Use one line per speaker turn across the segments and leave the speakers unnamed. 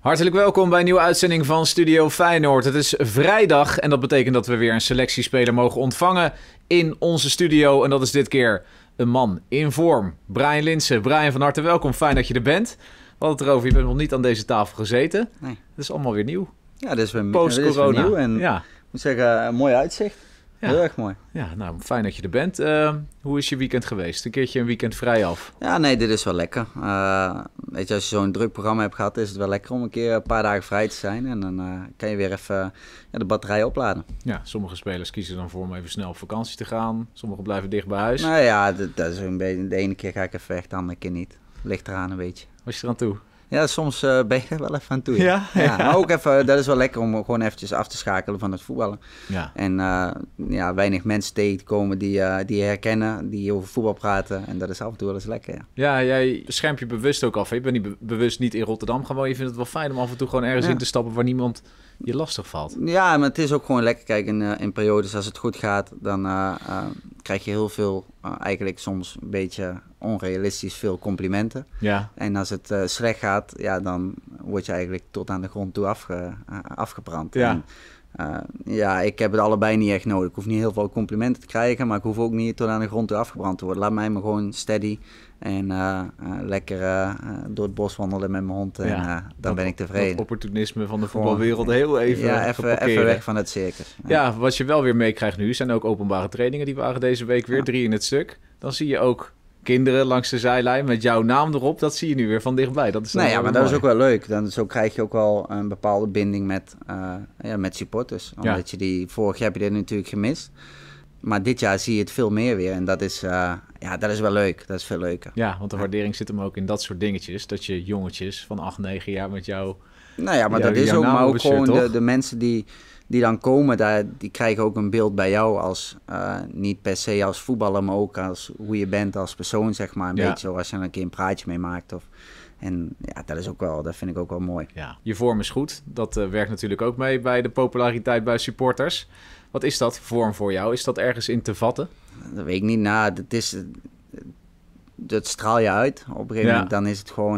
Hartelijk welkom bij een nieuwe uitzending van Studio Feyenoord. Het is vrijdag en dat betekent dat we weer een selectiespeler mogen ontvangen in onze studio. En dat is dit keer een man in vorm, Brian Linssen. Brian, van harte welkom. Fijn dat je er bent. We hadden het erover, je bent nog niet aan deze tafel gezeten.
Nee.
Het is allemaal weer nieuw.
Ja, dat is weer
post-corona.
nieuw. En
ja.
ik moet zeggen, een mooi uitzicht.
Ja.
Heel erg mooi.
Ja, nou, fijn dat je er bent. Hoe is je weekend geweest? Een keertje een weekend vrij af?
Ja, nee, dit is wel lekker. Weet je, als je zo'n druk programma hebt gehad, is het wel lekker om een keer een paar dagen vrij te zijn. En dan kan je weer even de batterij opladen.
Ja, sommige spelers kiezen dan voor om even snel op vakantie te gaan. Sommigen blijven dicht bij huis.
Nou ja, dat is een beetje, de ene keer ga ik even weg, de andere keer niet. Ligt eraan een beetje.
Was je eraan toe?
Ja, soms ben je er wel even aan toe.
Ja?
Ja, maar ook even, dat is wel lekker om gewoon eventjes af te schakelen van het voetballen.
Ja.
En weinig mensen tegen te komen die je herkennen, die over voetbal praten. En dat is af en toe wel eens lekker, ja.
Ja, jij schermt je bewust ook af. Je bent niet bewust niet in Rotterdam gewoon. Je vindt het wel fijn om af en toe gewoon ergens in te stappen waar niemand je lastig valt.
Ja, maar het is ook gewoon lekker. Kijk, in periodes als het goed gaat, dan krijg je heel veel, eigenlijk soms een beetje onrealistisch veel complimenten.
Ja.
En als het slecht gaat, ja, dan word je eigenlijk tot aan de grond toe afgebrand.
Ja.
En, ik heb het allebei niet echt nodig. Ik hoef niet heel veel complimenten te krijgen, maar ik hoef ook niet tot aan de grond toe afgebrand te worden. Laat mij maar gewoon steady en lekker door het bos wandelen met mijn hond en dan ben ik tevreden.
Het opportunisme van de voetbalwereld heel even
even weg van het circus.
Ja, wat je wel weer meekrijgt nu zijn ook openbare trainingen. Die waren deze week weer 3 in het stuk. Dan zie je ook kinderen langs de zijlijn met jouw naam erop. Dat zie je nu weer van dichtbij. Dat is
maar dat is ook wel leuk. Zo krijg je ook wel een bepaalde binding met supporters. Omdat vorig jaar heb je dit natuurlijk gemist. Maar dit jaar zie je het veel meer weer. En dat is wel leuk. Dat is veel leuker.
Ja, want de waardering zit hem ook in dat soort dingetjes. Dat je jongetjes van 8, 9 jaar met jou...
Nou ja, maar dat is ook. Maar ook gewoon de mensen die dan komen, die krijgen ook een beeld bij jou als niet per se als voetballer, maar ook als hoe je bent als persoon, zeg maar. Een beetje zoals je er een keer een praatje mee maakt. En ja, dat vind ik ook wel mooi. Ja.
Je vorm is goed. Dat werkt natuurlijk ook mee bij de populariteit bij supporters. Wat is dat vorm voor jou? Is dat ergens in te vatten?
Dat weet ik niet. Nou, dat straal je uit. Op een gegeven moment dan is het gewoon,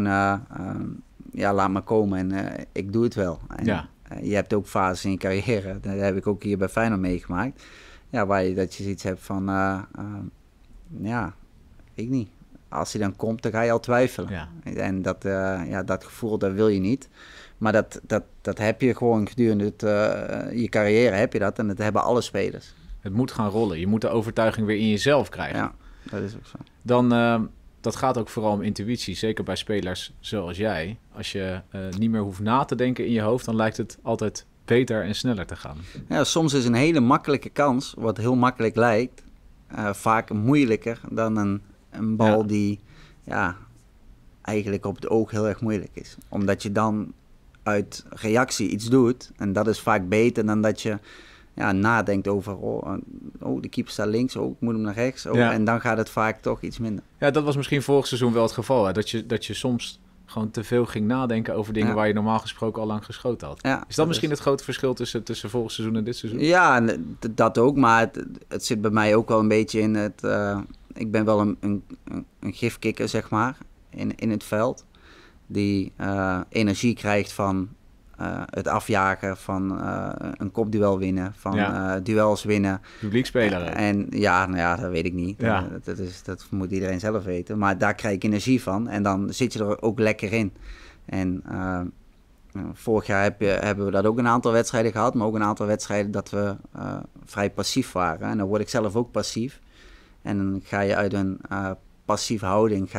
laat maar komen en ik doe het wel. En, je hebt ook fases in je carrière, dat heb ik ook hier bij Feyenoord meegemaakt. Ja, dat je zoiets hebt van, weet ik niet. Als hij dan komt, dan ga je al twijfelen. Ja. En dat gevoel, dat wil je niet. Maar dat heb je gewoon gedurende je carrière, heb je dat. En dat hebben alle spelers.
Het moet gaan rollen. Je moet de overtuiging weer in jezelf krijgen.
Ja, dat is ook zo.
Dan, dat gaat ook vooral om intuïtie. Zeker bij spelers zoals jij. Als je niet meer hoeft na te denken in je hoofd, dan lijkt het altijd beter en sneller te gaan.
Ja, soms is een hele makkelijke kans, wat heel makkelijk lijkt, vaak moeilijker dan een bal die eigenlijk op het oog heel erg moeilijk is. Omdat je dan uit reactie iets doet. En dat is vaak beter dan dat je nadenkt over... de keeper staat links, ik moet hem naar rechts. En dan gaat het vaak toch iets minder.
Ja, dat was misschien vorig seizoen wel het geval. Hè? Dat je soms gewoon te veel ging nadenken over dingen waar je normaal gesproken al lang geschoten had. Ja, is dat misschien het grote verschil tussen vorig seizoen en dit seizoen?
Ja, dat ook. Maar het zit bij mij ook wel een beetje in het... ik ben wel een gifkikker, zeg maar, in het veld. Die energie krijgt van het afjagen, van een kopduel winnen, van duels winnen.
Publiekspeler.
En dat weet ik niet. Ja. Dat moet iedereen zelf weten. Maar daar krijg ik energie van. En dan zit je er ook lekker in. En vorig jaar hebben we dat ook een aantal wedstrijden gehad. Maar ook een aantal wedstrijden dat we vrij passief waren. En dan word ik zelf ook passief. En dan ga je uit een passieve houding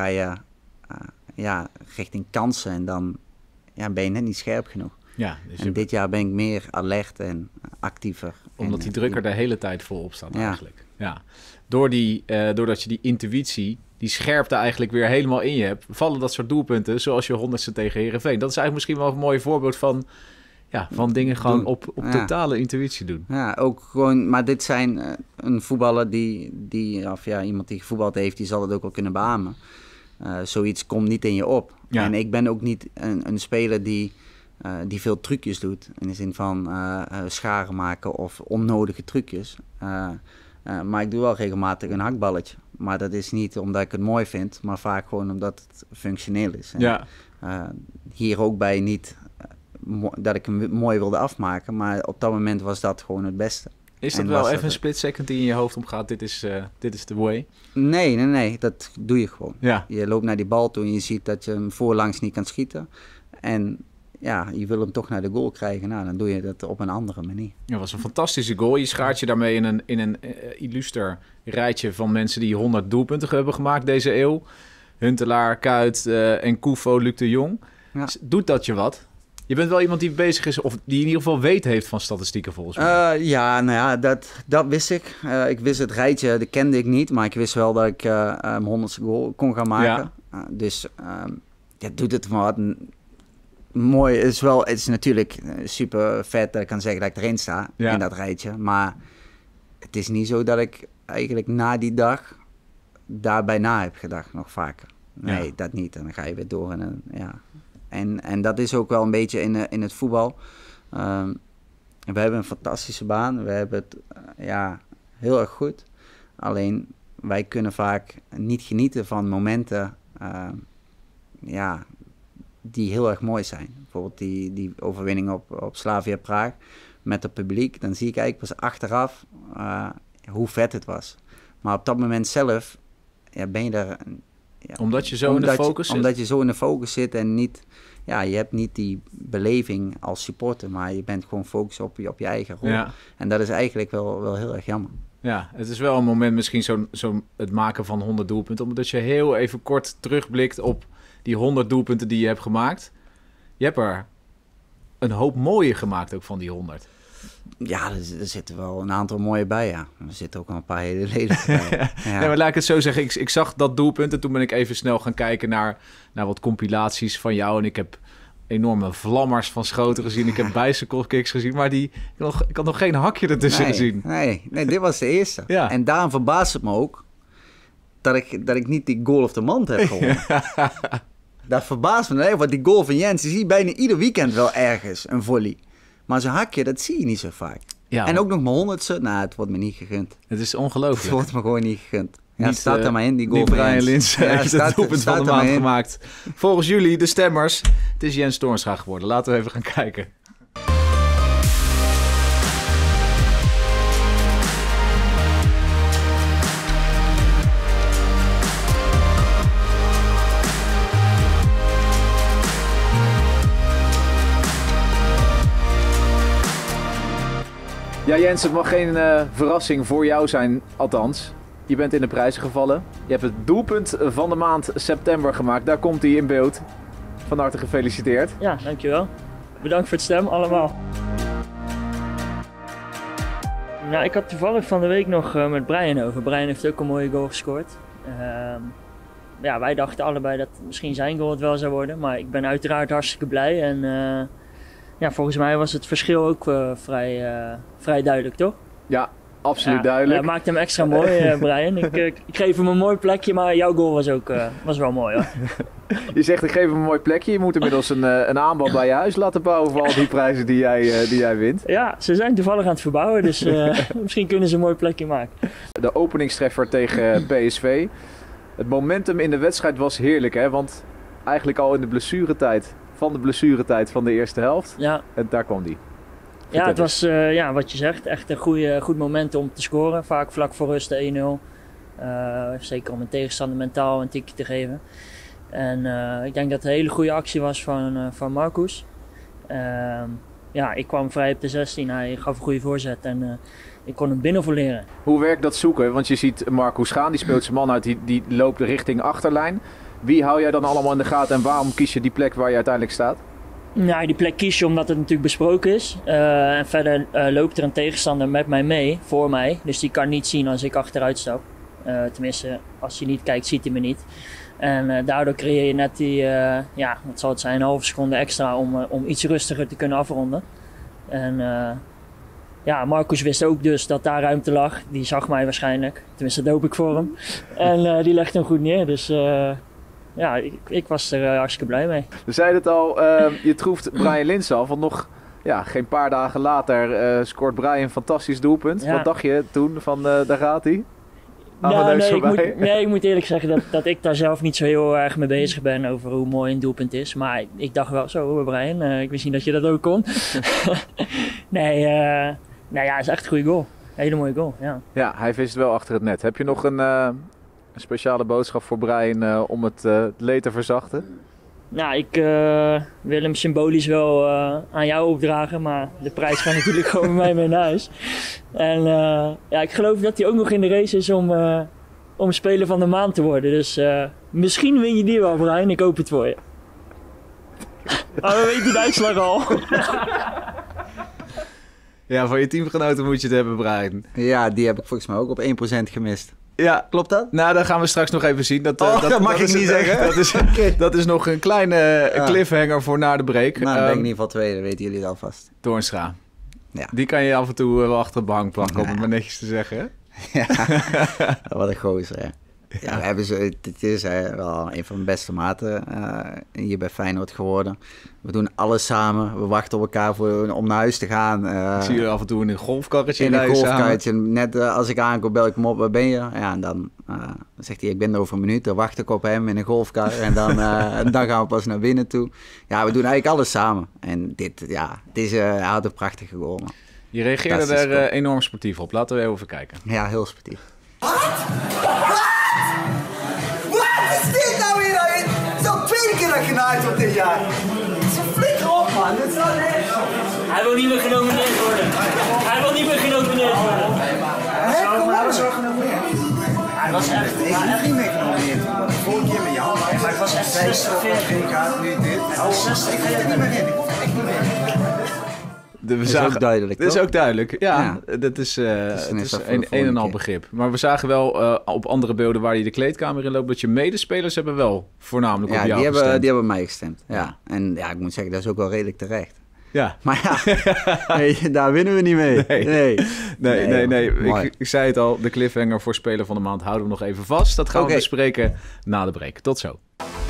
richting kansen. En dan ben je net niet scherp genoeg. Ja, dus en dit jaar ben ik meer alert en actiever.
Omdat die drukker de hele tijd volop staat eigenlijk. Ja. Doordat je die intuïtie, die scherpte eigenlijk weer helemaal in je hebt, vallen dat soort doelpunten, zoals je 100ste tegen Heerenveen. Dat is eigenlijk misschien wel een mooi voorbeeld van dingen gewoon op totale intuïtie doen. Ja,
ook gewoon, maar dit zijn een voetballer iemand die gevoetbald heeft, die zal het ook wel kunnen beamen. Zoiets komt niet in je op. Ja. En ik ben ook niet een speler die veel trucjes doet. In de zin van scharen maken of onnodige trucjes. Maar ik doe wel regelmatig een hakballetje. Maar dat is niet omdat ik het mooi vind, maar vaak gewoon omdat het functioneel is. En, hier ook bij niet dat ik hem mooi wilde afmaken. Maar op dat moment was dat gewoon het beste.
Is dat wel even een split second die in je hoofd omgaat? Dit is the way?
Nee. Dat doe je gewoon.
Ja.
Je loopt naar die bal toe en je ziet dat je hem voorlangs niet kan schieten. En ja, je wil hem toch naar de goal krijgen. Nou, dan doe je dat op een andere manier.
Dat was een fantastische goal. Je schaart je daarmee in een illuster rijtje van mensen die 100 doelpunten hebben gemaakt deze eeuw. Huntelaar, Kuyt en Koufo, Luc de Jong. Ja. Doet dat je wat? Je bent wel iemand die bezig is, of die in ieder geval weet heeft van statistieken volgens mij.
Dat wist ik. Ik wist het rijtje, dat kende ik niet. Maar ik wist wel dat ik 100ste goal kon gaan maken. Ja. Doet het maar wat. Mooi, het is natuurlijk super vet dat ik kan zeggen dat ik erin sta in dat rijtje. Maar het is niet zo dat ik eigenlijk na die dag daarbij na heb gedacht, nog vaker. Nee, dat niet. En dan ga je weer door. En dat is ook wel een beetje in het voetbal. We hebben een fantastische baan. We hebben het heel erg goed. Alleen, wij kunnen vaak niet genieten van momenten die heel erg mooi zijn. Bijvoorbeeld die overwinning op Slavia Praag met het publiek. Dan zie ik eigenlijk pas achteraf hoe vet het was. Maar op dat moment zelf ben je daar...
omdat je zo in de focus zit?
Omdat je zo in de focus zit en niet... Ja, je hebt niet die beleving als supporter, maar je bent gewoon gefocust op je eigen rol. Ja. En dat is eigenlijk wel heel erg jammer.
Ja, het is wel een moment misschien zo het maken van 100 doelpunten. Omdat je heel even kort terugblikt op die 100 doelpunten die je hebt gemaakt. Je hebt er een hoop mooie gemaakt ook van die 100.
Ja, er zitten wel een aantal mooie bij, ja. Er zitten ook wel een paar hele lelijke bij.
Ja. Nee, maar laat ik het zo zeggen. Ik zag dat doelpunt en toen ben ik even snel gaan kijken naar wat compilaties van jou. En ik heb enorme vlammers van schoten gezien. Ik heb bicycle kicks gezien, maar ik had nog geen hakje ertussen gezien.
Nee, dit was de eerste.
Ja.
En daarom verbaast het me ook dat ik niet die goal of the month heb gewonnen. Dat verbaast me. Want die goal van Jens, die zie je bijna ieder weekend wel ergens, een volley. Maar zo'n hakje, dat zie je niet zo vaak. Ja, en ook nog mijn 100ste. Nou, het wordt me niet gegund.
Het is ongelooflijk.
Het wordt me gewoon niet gegund. Ja, het staat er maar in, die goal
van Brian Linssen heeft het doelpunt van de maand gemaakt. Volgens jullie, de stemmers, het is Jens Toornstra geworden. Laten we even gaan kijken. Ja, Jens, het mag geen verrassing voor jou zijn, althans. Je bent in de prijzen gevallen. Je hebt het doelpunt van de maand september gemaakt. Daar komt hij in beeld. Van harte gefeliciteerd.
Ja, dankjewel. Bedankt voor het stemmen allemaal. Nou, ik had toevallig van de week nog met Brian over. Brian heeft ook een mooie goal gescoord. Wij dachten allebei dat misschien zijn goal het wel zou worden. Maar ik ben uiteraard hartstikke blij. En volgens mij was het verschil ook vrij duidelijk, toch?
Ja, absoluut duidelijk.
Maakt hem extra mooi, Brian. Ik geef hem een mooi plekje, maar jouw goal was wel mooi, hoor.
Je zegt, ik geef hem een mooi plekje. Je moet inmiddels een aanbod bij je huis laten bouwen voor al die prijzen die jij wint.
Ja, ze zijn toevallig aan het verbouwen, dus misschien kunnen ze een mooi plekje maken.
De openingstreffer tegen PSV. Het momentum in de wedstrijd was heerlijk, hè? Want eigenlijk al in de blessuretijd van de eerste helft. Ja. En daar kwam die.
Ja, het was wat je zegt, echt een goed moment om te scoren. Vaak vlak voor rust 1-0. Zeker om een tegenstander mentaal een tikje te geven. En ik denk dat het een hele goede actie was van Marcus. Ik kwam vrij op de 16, hij gaf een goede voorzet en ik kon hem binnenvoleren.
Hoe werkt dat zoeken? Want je ziet Marcus gaan, die speelt zijn man uit, die loopt richting achterlijn. Wie hou jij dan allemaal in de gaten en waarom kies je die plek waar je uiteindelijk staat?
Nou, die plek kies je omdat het natuurlijk besproken is. En verder loopt er een tegenstander met mij mee, voor mij. Dus die kan niet zien als ik achteruit stap. Tenminste, als je niet kijkt, ziet hij me niet. En daardoor creëer je net die, wat zal het zijn, een halve seconde extra om iets rustiger te kunnen afronden. En Marcus wist ook dus dat daar ruimte lag. Die zag mij waarschijnlijk. Tenminste, dat hoop ik voor hem. En die legde hem goed neer. Dus ik was er hartstikke blij mee.
We zeiden het al, je troeft Brian Linssen af. Want nog geen paar dagen later scoort Brian een fantastisch doelpunt. Ja. Wat dacht je toen van daar gaat hij?
Ik moet eerlijk zeggen dat ik daar zelf niet zo heel erg mee bezig ben over hoe mooi een doelpunt is. Maar ik dacht wel zo, Brian, ik wist niet dat je dat ook kon. Nee, het is echt een goede goal. Hele mooie goal, ja.
Ja, hij vist wel achter het net. Heb je nog een speciale boodschap voor Brian om het leed te verzachten?
Nou, ik wil hem symbolisch wel aan jou opdragen, maar de prijs gaat natuurlijk gewoon bij mij mee naar huis. En ik geloof dat hij ook nog in de race is om speler van de maand te worden. Dus misschien win je die wel, Brian. Ik hoop het voor je. Maar we weten de uitslag al.
Ja, van je teamgenoten moet je het hebben, Brian.
Ja, die heb ik volgens mij ook op 1% gemist.
Ja,
klopt dat?
Nou, dat gaan we straks nog even zien. Dat
mag ik niet zeggen.
Dat is nog een kleine cliffhanger voor na de break.
Maar dan ben ik in ieder geval tweede, weten jullie het alvast.
Toornstra.
Ja.
Die kan je af en toe wel achter de behang plakken, om het maar netjes te zeggen. Hè?
Ja, wat een gozer, hè. Ja, het is wel een van mijn beste maten hier bij Feyenoord geworden. We doen alles samen. We wachten op elkaar om naar huis te gaan.
Ik zie jullie af en toe in een golfkarretje.
In een golfkarretje. Net als ik aankom, bel ik hem op. Waar ben je? Ja, en dan zegt hij, ik ben er over een minuut. Dan wacht ik op hem in een golfkar. En dan gaan we pas naar binnen toe. Ja, we doen eigenlijk alles samen. En hij had een prachtige goal, man.
Je reageerde er enorm sportief op. Laten we even kijken.
Ja, heel sportief.
Wat is dit nou weer? Het is al 2 keer dat genaaid wordt dit jaar. Ze flikker op, man. Het is wel echt.
Hij wil niet meer genomineerd worden. Hij wil niet meer genomineerd worden.
Kom maar, zo genomineerd.
Hij was echt...
Ik ben niet meer genomineerd. Vorige keer met jou.
Maar ik was echt 60.
Ik ga nu dit.
Hij was 60.
Ik ga er niet meer in. Ik hoef echt niet meer.
Dat is ook duidelijk,
Dat is
toch?
ook duidelijk, ja. Dat is een en al begrip. Maar we zagen wel op andere beelden waar je de kleedkamer in loopt, dat je medespelers hebben wel voornamelijk op jou gestemd.
Die hebben mij gestemd, ja. En ja, ik moet zeggen, dat is ook wel redelijk terecht.
Ja.
Maar ja, daar winnen we niet mee.
Nee. Ik zei het al, de cliffhanger voor Speler van de Maand houden we nog even vast. Dat gaan we bespreken na de break. Tot zo.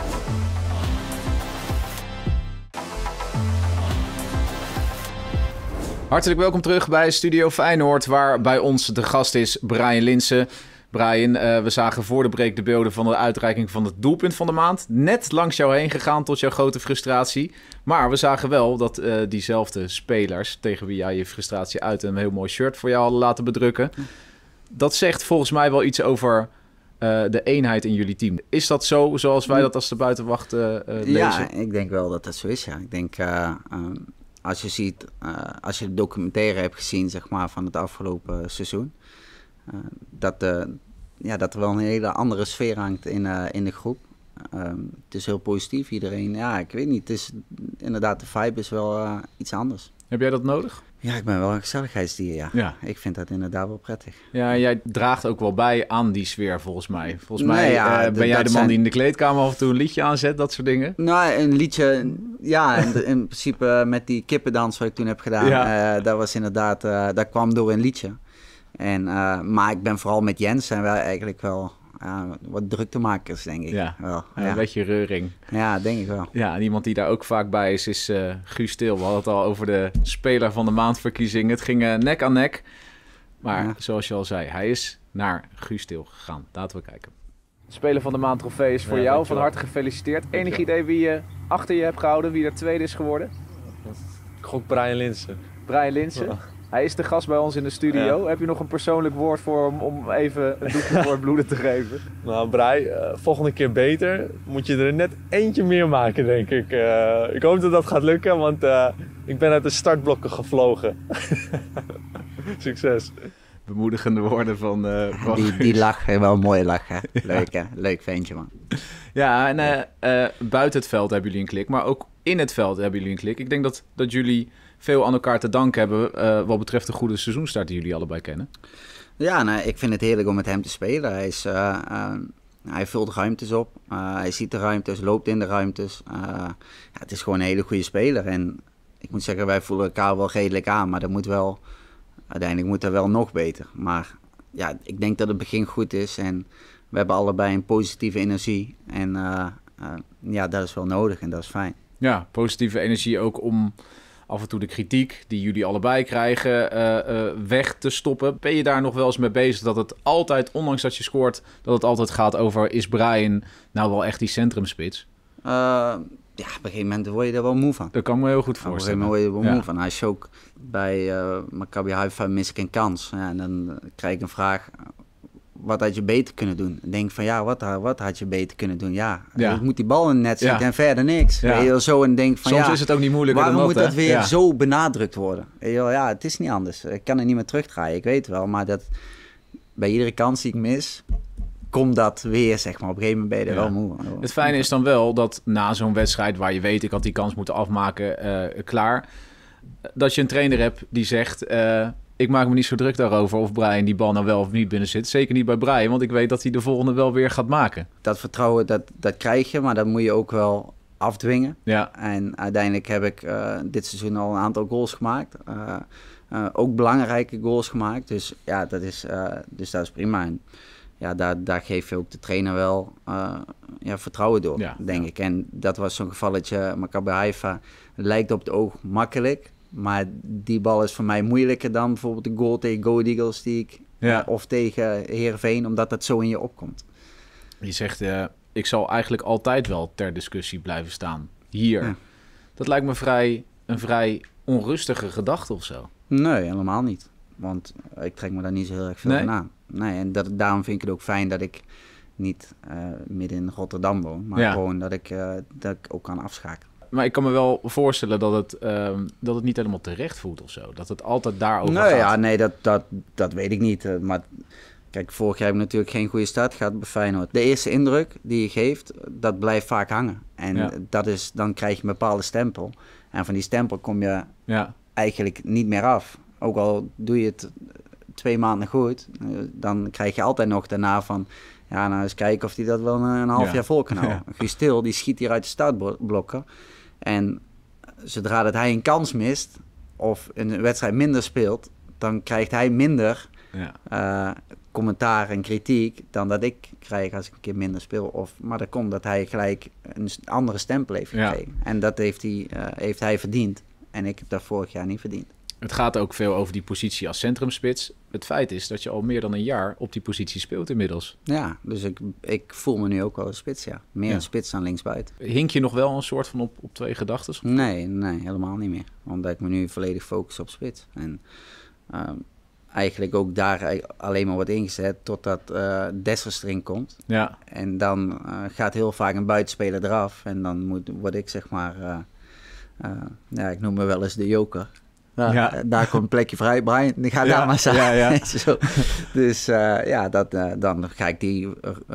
Hartelijk welkom terug bij Studio Feyenoord, waar bij ons de gast is Brian Linssen. Brian, we zagen voor de break de beelden van de uitreiking van het doelpunt van de maand. Net langs jou heen gegaan tot jouw grote frustratie. Maar we zagen wel dat diezelfde spelers, tegen wie jij je frustratie uit een heel mooi shirt voor jou hadden laten bedrukken. Dat zegt volgens mij wel iets over de eenheid in jullie team. Is dat zo, zoals wij dat als de buitenwacht lezen?
Ja, ik denk wel dat dat zo is, ja. Ik denk... als je ziet, als je de documentaire hebt gezien, zeg maar, van het afgelopen seizoen, dat er wel een hele andere sfeer hangt in de groep. Het is heel positief, iedereen. Ja, ik weet niet, het is inderdaad, de vibe is wel iets anders.
Heb jij dat nodig?
Ja, ik ben wel een gezelligheidsdier, ja. Ik vind dat inderdaad wel prettig.
Ja, jij draagt ook wel bij aan die sfeer, volgens mij. Volgens mij ben jij de man die in de kleedkamer af en toe een liedje aanzet, dat soort dingen? Nou,
een liedje, ja, in principe met die kippendans wat ik toen heb gedaan, dat was inderdaad, dat kwam door een liedje. Maar ik ben vooral met Jens, zijn wij eigenlijk wel wat druktemakers, denk ik.
Ja,
wel,
een beetje reuring.
Ja, denk ik wel.
Ja, en iemand die daar ook vaak bij is Guus Til. We hadden het al over de Speler van de Maandverkiezing. Het ging nek aan nek. Maar zoals je al zei, hij is naar Guus Til gegaan. Laten we kijken. Speler van de Maand trofee is voor jou. Van harte gefeliciteerd. Enig idee wie je achter je hebt gehouden, wie er tweede is geworden?
Ik gok Brian Linssen.
Brian Linssen? Ja. Hij is de gast bij ons in de studio. Ja. Heb je nog een persoonlijk woord voor hem om even een doekje voor het bloeden te geven?
Nou, Brian, volgende keer beter. Moet je er net eentje meer maken, denk ik. Ik hoop dat dat gaat lukken, want ik ben uit de startblokken gevlogen. Succes.
Bemoedigende woorden van
die lach, wel een mooie lach, hè? Leuk, hè? Leuk ventje, man.
Ja, en buiten het veld hebben jullie een klik, maar ook in het veld hebben jullie een klik. Ik denk dat jullie veel aan elkaar te danken hebben wat betreft de goede seizoenstart die jullie allebei kennen.
Ja, nou, ik vind het heerlijk om met hem te spelen. Hij vult ruimtes op, hij ziet de ruimtes, loopt in de ruimtes. Het is gewoon een hele goede speler. En ik moet zeggen, wij voelen elkaar wel redelijk aan, maar uiteindelijk moet dat wel nog beter. Maar ja, ik denk dat het begin goed is en we hebben allebei een positieve energie. En dat is wel nodig en dat is fijn.
Ja, positieve energie ook om af en toe de kritiek die jullie allebei krijgen weg te stoppen. Ben je daar nog wel eens mee bezig dat het altijd, ondanks dat je scoort, dat het altijd gaat over, is Brian nou wel echt die centrumspits?
Ja, op een gegeven moment word je er wel moe van.
Dat kan me heel goed voorstellen.
Op een gegeven moment word je er wel moe van. Als je ook bij Maccabi Haifa mis ik een kans. Ja, en dan krijg ik een vraag, wat had je beter kunnen doen? Dan denk ik van, ja, wat had je beter kunnen doen? Ja, ik moet die bal in het net zitten en verder niks.
Ja.
Weet je wel, zo en denk van,
soms is het ook niet moeilijker
waarom
dan dat,
moet dat weer zo benadrukt worden? Weet je wel, ja, het is niet anders. Ik kan er niet meer terugdraaien, ik weet wel. Maar dat bij iedere kans die ik mis, komt dat weer, zeg maar. Op een gegeven moment ben je er wel moe.
Het fijne is dan wel dat na zo'n wedstrijd waar je weet, ik had die kans moeten afmaken, klaar, dat je een trainer hebt die zegt, ik maak me niet zo druk daarover of Brian die bal nou wel of niet binnen zit. Zeker niet bij Brian, want ik weet dat hij de volgende wel weer gaat maken. Dat
vertrouwen, dat krijg je, maar dat moet je ook wel afdwingen.
Ja.
En uiteindelijk heb ik dit seizoen al een aantal goals gemaakt. Ook belangrijke goals gemaakt. Dus ja, dat is prima. En ja, daar geef je ook de trainer wel vertrouwen door, denk ik. En dat was zo'n gevalletje, Maccabi Haifa lijkt op het oog makkelijk. Maar die bal is voor mij moeilijker dan bijvoorbeeld de goal tegen Go Eagles die ik, of tegen Heerenveen, omdat dat zo in je opkomt.
Je zegt, ik zal eigenlijk altijd wel ter discussie blijven staan. Hier. Ja. Dat lijkt me een vrij onrustige gedachte of zo.
Nee, helemaal niet. Want ik trek me daar niet zo heel erg veel van aan. Nee, en daarom vind ik het ook fijn dat ik niet midden in Rotterdam woon. Maar gewoon dat ik ook kan afschakelen.
Maar ik kan me wel voorstellen dat het niet helemaal terecht voelt of zo. Dat het altijd daarover gaat.
Ja, nee, dat weet ik niet. Maar kijk, vorig jaar heb ik natuurlijk geen goede start gehad bij Feyenoord. De eerste indruk die je geeft, dat blijft vaak hangen. En dan krijg je een bepaalde stempel. En van die stempel kom je eigenlijk niet meer af. Ook al doe je het 2 maanden goed, dan krijg je altijd nog daarna van, ja, nou eens kijken of hij dat wel een half jaar vol kan houden. Guus Til, die schiet hier uit de startblokken. En zodra dat hij een kans mist of een wedstrijd minder speelt, dan krijgt hij minder commentaar en kritiek dan dat ik krijg als ik een keer minder speel. Maar dat komt dat hij gelijk een andere stempel heeft gekregen. En dat heeft hij verdiend. En ik heb dat vorig jaar niet verdiend.
Het gaat ook veel over die positie als centrumspits. Het feit is dat je al meer dan een jaar op die positie speelt inmiddels.
Ja, dus ik voel me nu ook wel een spits, Meer een spits dan linksbuiten.
Hink je nog wel een soort van op 2 gedachten?
Nee, helemaal niet meer. Omdat ik me nu volledig focus op spits. En eigenlijk ook daar alleen maar wordt ingezet totdat Dessers erin komt. Ja. En dan gaat heel vaak een buitenspeler eraf. En dan word ik zeg maar, ik noem me wel eens de joker. Daar komt een plekje vrij, Brian. Ga daar maar staan. Ja. Zo. Dus dan ga ik die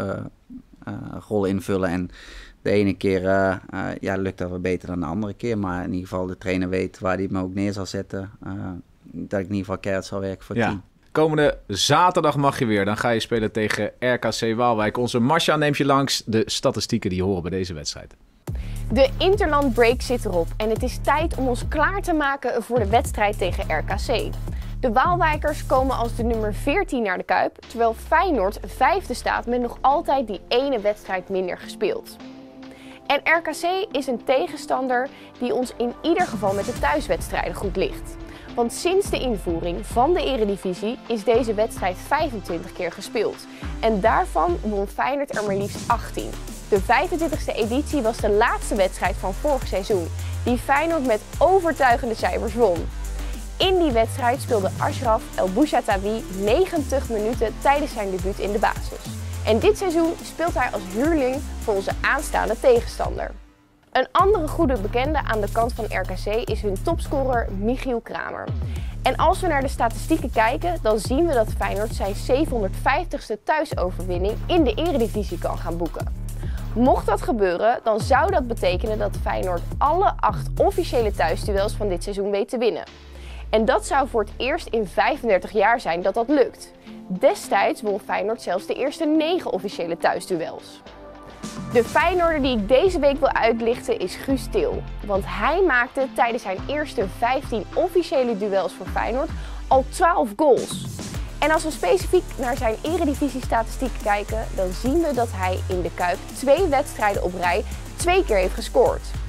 rol invullen. En de ene keer lukt dat wel beter dan de andere keer. Maar in ieder geval de trainer weet waar hij me ook neer zal zetten. Dat ik in ieder geval keihard zal werken voor het team.
Komende zaterdag mag je weer. Dan ga je spelen tegen RKC Waalwijk. Onze Masha neemt je langs de statistieken die horen bij deze wedstrijd.
De Interland Break zit erop en het is tijd om ons klaar te maken voor de wedstrijd tegen RKC. De Waalwijkers komen als de nummer 14 naar de Kuip, terwijl Feyenoord 5e staat met nog altijd die ene wedstrijd minder gespeeld. En RKC is een tegenstander die ons in ieder geval met de thuiswedstrijden goed ligt. Want sinds de invoering van de Eredivisie is deze wedstrijd 25 keer gespeeld. En daarvan won Feyenoord er maar liefst 18. De 25e editie was de laatste wedstrijd van vorig seizoen, die Feyenoord met overtuigende cijfers won. In die wedstrijd speelde Ashraf El Bouchatawi 90 minuten tijdens zijn debuut in de basis. En dit seizoen speelt hij als huurling voor onze aanstaande tegenstander. Een andere goede bekende aan de kant van RKC is hun topscorer Michiel Kramer. En als we naar de statistieken kijken, dan zien we dat Feyenoord zijn 750ste thuisoverwinning in de Eredivisie kan gaan boeken. Mocht dat gebeuren, dan zou dat betekenen dat Feyenoord alle 8 officiële thuisduels van dit seizoen weet te winnen. En dat zou voor het eerst in 35 jaar zijn dat dat lukt. Destijds won Feyenoord zelfs de eerste 9 officiële thuisduels. De Feyenoorder die ik deze week wil uitlichten is Guus Til. Want hij maakte tijdens zijn eerste 15 officiële duels voor Feyenoord al 12 goals. En als we specifiek naar zijn Eredivisie-statistieken kijken, dan zien we dat hij in de Kuip 2 wedstrijden op rij 2 keer heeft gescoord.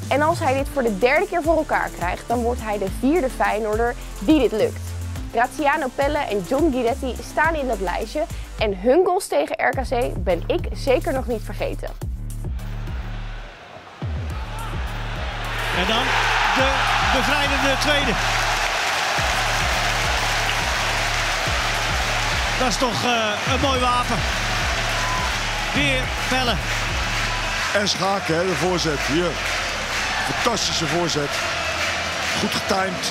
En als hij dit voor de 3e keer voor elkaar krijgt, dan wordt hij de 4e Feyenoorder die dit lukt. Graziano Pelle en John Guidetti staan in dat lijstje en hun goals tegen RKC ben ik zeker nog niet vergeten.
En dan de bevrijdende tweede. Dat is toch een mooi wapen. Weer Pelle.
En Schaken, hè, de voorzet. Hier. Fantastische voorzet. Goed getimed.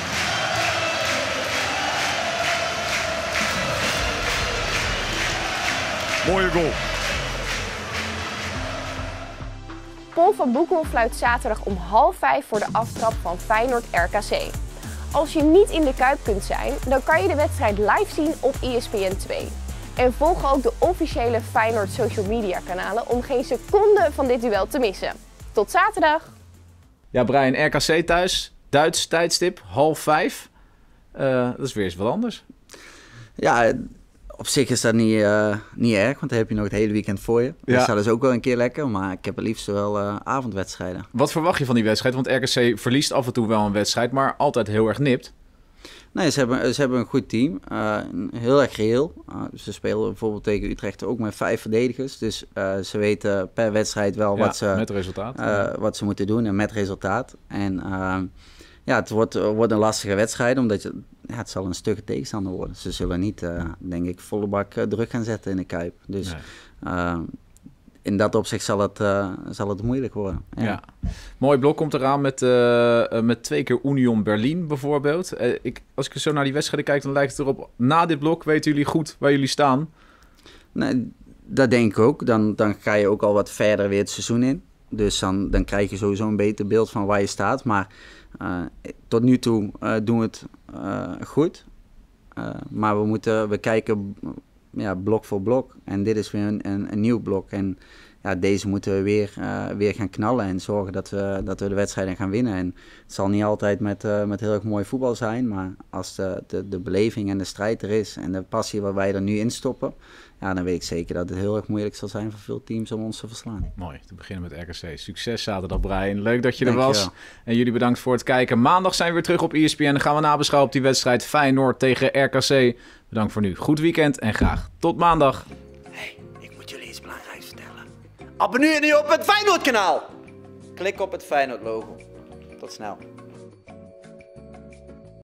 Mooie goal.
Paul van Boekel fluit zaterdag om 4:30 voor de aftrap van Feyenoord-RKC. Als je niet in de Kuip kunt zijn, dan kan je de wedstrijd live zien op ESPN 2. En volg ook de officiële Feyenoord social media kanalen om geen seconde van dit duel te missen. Tot zaterdag!
Ja, Brian, RKC thuis, Duits tijdstip, 4:30. Dat is weer eens wat anders.
Ja, op zich is dat niet erg, want dan heb je nog het hele weekend voor je.
Ja.
Dus dat is ook wel een keer lekker, maar ik heb het liefst wel avondwedstrijden.
Wat verwacht je van die wedstrijd? Want RKC verliest af en toe wel een wedstrijd, maar altijd heel erg nipt.
Nee, ze hebben een goed team. Heel erg reëel. Ze spelen bijvoorbeeld tegen Utrecht ook met 5 verdedigers. Dus ze weten per wedstrijd wel
met resultaat.
Wat ze moeten doen en met resultaat. En het wordt een lastige wedstrijd, omdat het zal een stugge tegenstander worden. Ze zullen niet, denk ik, volle bak druk gaan zetten in de Kuip. Dus in dat opzicht zal het moeilijk worden. Ja.
Mooi blok komt eraan met 2 keer Union Berlin bijvoorbeeld. Als ik zo naar die wedstrijden kijk, dan lijkt het erop... Na dit blok weten jullie goed waar jullie staan.
Nee, dat denk ik ook. Dan ga je ook al wat verder weer het seizoen in. Dus dan krijg je sowieso een beter beeld van waar je staat. Maar tot nu toe doen we het goed. Maar we kijken blok voor blok. En dit is weer een nieuw blok. En deze moeten we weer gaan knallen en zorgen dat we de wedstrijden gaan winnen. En het zal niet altijd met heel erg mooi voetbal zijn. Maar als de beleving en de strijd er is en de passie waar wij er nu in stoppen... dan weet ik zeker dat het heel erg moeilijk zal zijn voor veel teams om ons te verslaan.
Mooi, te beginnen met RKC. Succes zaterdag, Brian. Leuk dat je er was. En jullie bedankt voor het kijken. Maandag zijn we weer terug op ESPN. Dan gaan we nabeschouwen op die wedstrijd Feyenoord tegen RKC. Bedankt voor nu. Goed weekend en graag tot maandag.
Hey, ik moet jullie iets belangrijks vertellen. Abonneer je nu op het Feyenoord kanaal.
Klik op het Feyenoord logo. Tot snel.